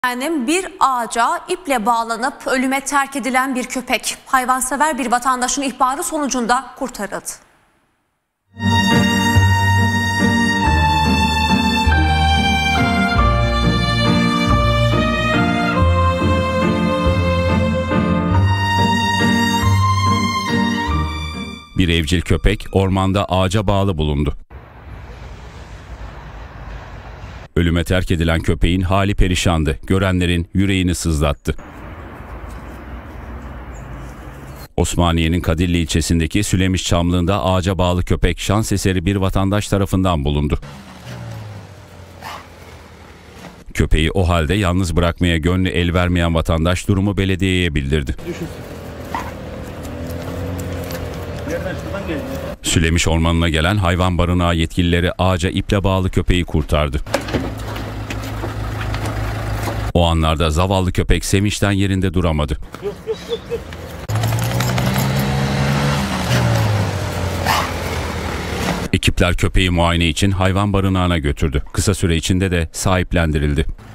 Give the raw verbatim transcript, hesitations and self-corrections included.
Efendim, bir ağaca iple bağlanıp ölüme terk edilen bir köpek hayvansever bir vatandaşın ihbarı sonucunda kurtarıldı. Bir evcil köpek ormanda ağaca bağlı bulundu. Ölüme terk edilen köpeğin hali perişandı. Görenlerin yüreğini sızlattı. Osmaniye'nin Kadirli ilçesindeki Sülemiş Çamlığı'nda ağaca bağlı köpek şans eseri bir vatandaş tarafından bulundu. Köpeği o halde yalnız bırakmaya gönlü el vermeyen vatandaş durumu belediyeye bildirdi. Sülemiş Ormanı'na gelen hayvan barınağı yetkilileri ağaca iple bağlı köpeği kurtardı. O anlarda zavallı köpek sevinçten yerinde duramadı. Yok, yok, yok, yok. Ekipler köpeği muayene için hayvan barınağına götürdü. Kısa süre içinde de sahiplendirildi.